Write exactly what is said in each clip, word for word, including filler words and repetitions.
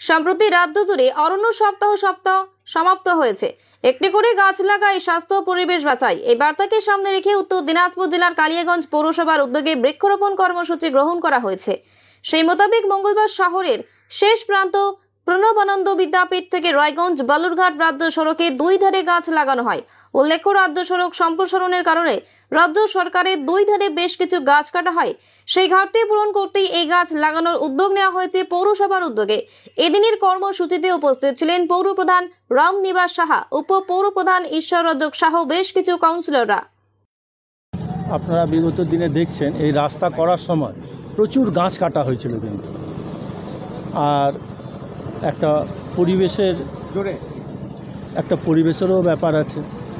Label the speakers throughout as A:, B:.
A: সম্প্রতি রাজ্য জুড়ে অরণ্য সপ্তাহ সপ্তাহ সমাপ্ত হয়েছে। একটি করে গাছ লাগাই স্বাস্থ্য পরিবেশ বাঁচাই এই বার্তাকে সামনে রেখে উত্তর দিনাজপুর জেলার কালিয়াগঞ্জ পৌরসভার উদ্যোগে বৃক্ষরোপণ কর্মসূচি গ্রহণ করা হয়েছে। সেই মোতাবেক মঙ্গলবার শহরের শেষ প্রান্ত প্রণবানন্দ বিদ্যাপীঠ থেকে রায়গঞ্জ বালুরঘাট রাজ্য সড়কে দুই ধারে গাছ লাগানো হয়। উল্লেখ্য, রাজ্য সড়ক সম্প্রসারণের কারণে রাজ্য সরকারের দুই ধারে বেশ কিছু গাছ কাটা হয়। সেই ঘাটতি পূরণ করতেই এই গাছ লাগানোর উদ্যোগ নেওয়া হয়েছে পৌরসভার উদ্যোগে। এদিনের কর্মসূচিতে উপস্থিত ছিলেন পৌর প্রধান রামনিবাস সাহা, উপ পৌর প্রধান ঈশ্বর রজক সহ বেশ কিছু কাউন্সিলররা।
B: আপনারা বিগত দিনে দেখছেন এই রাস্তা করার সময় প্রচুর গাছ কাটা হয়েছিল, কিন্তু আর একটা পরিবেশের একটা পরিবেশেরও ব্যাপার আছে।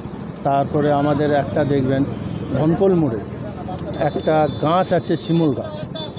B: তারপরে আমাদের একটা দেখবেন ধনকল মোড়ে একটা গাছ আছে, শিমুল গাছ।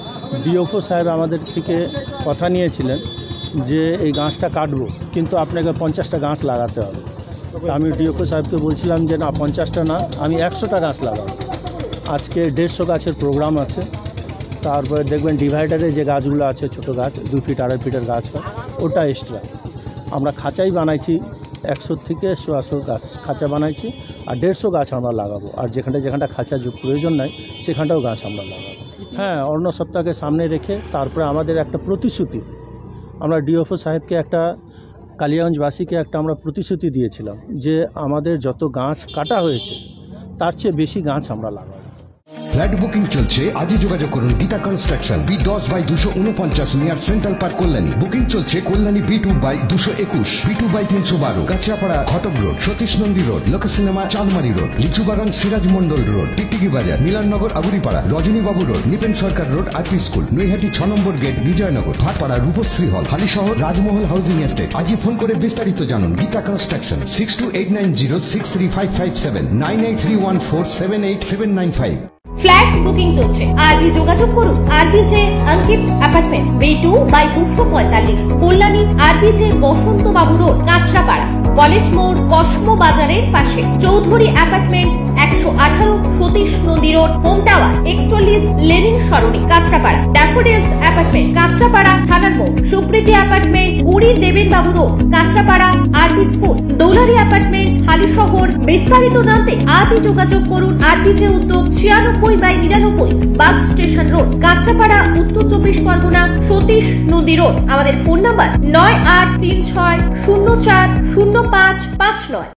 B: ডিওফও সাহেব আমাদের থেকে কথা নিয়েছিলেন যে এই গাছটা কাটবো, কিন্তু আপনাকে পঞ্চাশটা গাছ লাগাতে হবে। আমি ডিওফও সাহেবকে বলছিলাম যে না, পঞ্চাশটা না, আমি একশোটা গাছ লাগাবো। আজকে দেড়শো গাছের প্রোগ্রাম আছে। তারপরে দেখবেন ডিভাইডারে যে গাছগুলো আছে, ছোট গাছ, দুই ফিট আড়াই ফিটের গাছ হয়, ওটা এক্সট্রা। আমরা খাঁচাই বানাইছি, একশো থেকে সোয়াশো গাছ খাঁচা বানাইছি, আর দেড়শো গাছ আমরা লাগাবো। আর যেখানটা যেখানটা খাঁচা প্রয়োজন নাই সেখানটাও গাছ আমরা লাগাবো। হ্যাঁ, অরণ্য সপ্তাহকে সামনে রেখে তারপরে আমাদের একটা প্রতিশ্রুতি, আমরা ডিওফও সাহেবকে একটা কালিয়াগঞ্জবাসীকে একটা আমরা প্রতিশ্রুতি দিয়েছিলাম যে আমাদের যত গাছ কাটা হয়েছে তার চেয়ে বেশি গাছ আমরা লাগাবো।
C: ফ্ল্যাট বুকিং চলছে, আজই যোগাযোগ করুন গীতা কনস্ট্রাকশন, বি দশ বাই দুশো উনপঞ্চাশ near central park Kalyani. Booking চলছে কল্যাণী বি টু বাই দুশো একুশ, বি টু বাই তিনশো বারো, Kanchrapara Ghatak road, Satish Nandi road, Lok cinema Chandmari road, Lichubagan Siraj Mondal road, Tiktiki Bazar, Milannagar Aguripara, Rajanibabu road, Nipen Sarkar road, RP school, Naihati ছ number gate, Bijoynagar, Bhatpara, Rupashree hall, Halisahar, Rajmahal housing estate. আজই ফোন করে বিস্তারিত জানুন। Geeta construction, six two eight nine zero six three five five seven, nine eight three one four seven eight seven nine five.
D: Flat booking চলছে, আজই যোগাযোগ করুন RBJ Ankit apartment, B two by দুশো পঁয়তাল্লিশ, Kalyani, RBJ Basanta Babu road, Kanchrapara, college মোড়, Cosmo বাজারের পাশে, Chowdhury apartment, একশো আঠারো, Satish Nadi road, home tower, একচল্লিশ, Lenin Sarani, Kanchrapara, Daffodils apartment, Kanchrapara থানার মোড়, সুপ্রীতি অ্যাপার্টমেন্ট, কুড়ি, দেবেন বাবু রোড, কাঁচরাপাড়া, আরবি স্কুল, দৌলারি অ্যাপার্টমেন্ট, হালিশহর। বিস্তারিত জানতে আজই যোগাযোগ করুন আরবিজে উদ্যোগ, ছিয়ানব্বই বাই নিরানব্বই, বাস স্টেশন রোড, কাঁচরাপাড়া, উত্তর চব্বিশ পরগনা, সতীশ নদী রোড। আমাদের ফোন নাম্বার নয় আট তিন ছয় শূন্য চার শূন্য পাঁচ পাঁচ নয়।